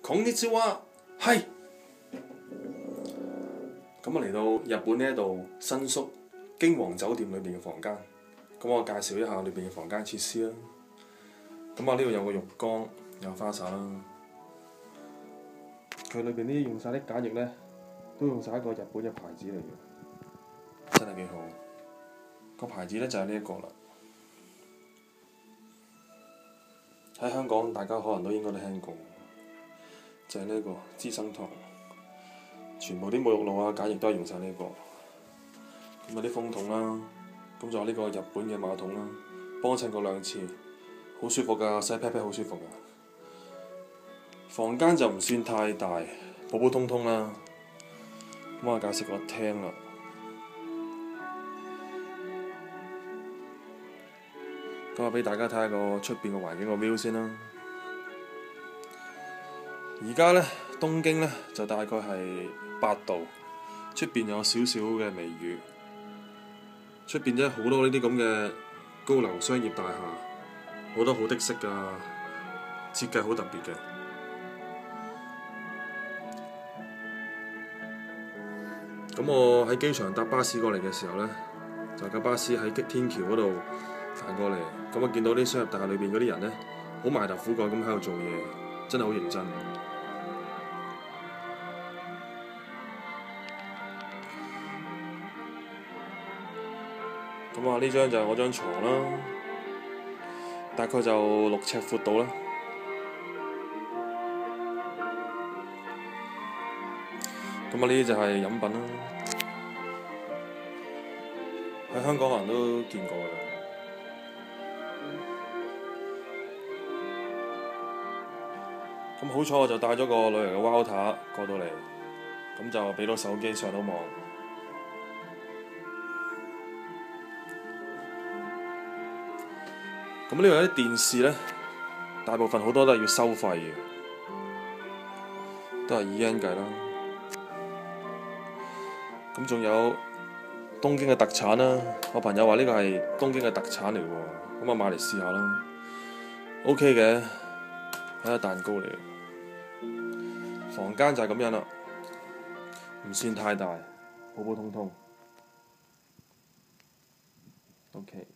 こんにちは，係。咁我嚟到日本呢一度新宿京皇酒店裏邊嘅房間，咁我介紹一下裏邊嘅房間設施啦。咁我呢度有個浴缸，有花灑啦。佢裏邊啲用晒啲梘液呢，都用晒一個日本嘅牌子嚟嘅，真係幾好。個牌子呢就係呢一個啦。喺香港大家可能都應該都聽過，就係呢一個資生堂，全部啲沐浴露啊、梘液都係用晒呢一個。咁有啲風筒啦，咁仲有呢個日本嘅馬桶啦，幫襯過2次，好舒服㗎，洗屁屁好舒服㗎。房間就唔算太大，普普通通啦。咁我介紹個廳啦。咁我俾大家睇下個出邊嘅環境個 view 先啦。而家呢，東京呢就大概係8度，出邊有少少嘅微雨。出邊真係好多呢啲咁嘅高樓商業大廈，好多好的式㗎，設計好特別嘅。咁我喺機場搭巴士過嚟嘅時候呢，就架巴士喺天橋嗰度行過嚟，咁我見到啲商業大廈裏邊嗰啲人呢，好埋頭苦幹咁喺度做嘢，真係好認真。咁啊，呢張就係我張床啦，大概就6尺闊度啦。咁啊，呢啲就係飲品啦，喺香港可能都見過㗎啦。咁好彩我就帶咗個旅遊嘅 router 過到嚟，咁就俾到手機上到網。咁呢度有啲電視呢，大部分好多都係要收費嘅，都係以日圓計啦。咁仲有東京嘅特產啦，我朋友話呢個係東京嘅特產嚟喎，咁我買嚟試下啦。OK 嘅，係一蛋糕嚟嘅。房間就係咁樣啦，唔算太大，普普通通。OK。